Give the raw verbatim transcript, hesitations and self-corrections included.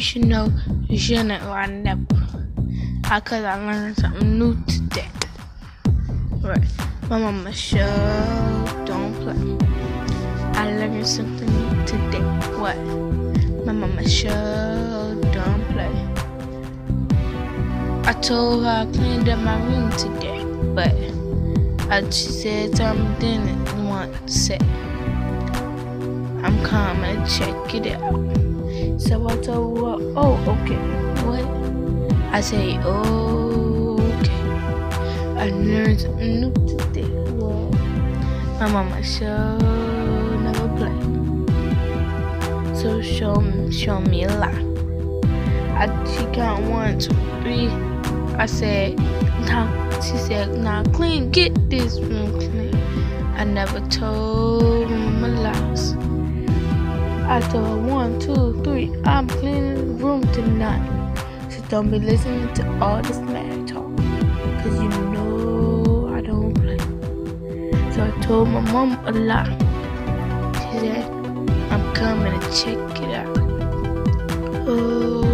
should know you shouldn't lie never. I cause I learned something new today. Right. My mama sure don't play. I learned something new today. What? My mama sure don't play. I told her I cleaned up my room today, but I, she said something didn't want to say. I'm coming to check it out. So I told her, oh, okay. What? I say, oh, okay. I learned something new today. What? My mama sure never play. So show me, show me a lie. I, she count one, two, three. I said, now, she said, now clean, get this room clean. I never told my lies. I told her one, two, three, I'm cleaning the room tonight. So don't be listening to all this smack talk, cause you know I don't play. So I told my mom a lie. She said, I'm coming to check it out. Oh.